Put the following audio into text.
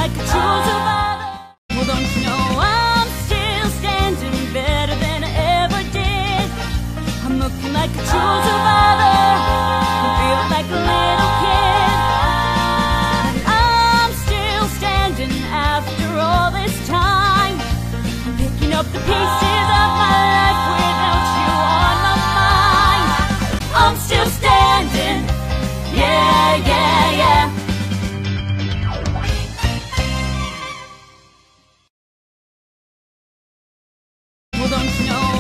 like a true survivor. Well, don't you know I'm still standing better than I ever did. I'm looking like a true survivor. I feel like a little kid. And I'm still standing after all this time. I'm picking up the pieces of my life without you on my mind. I'm still standing. Yeah, yeah, yeah. Well, don't you know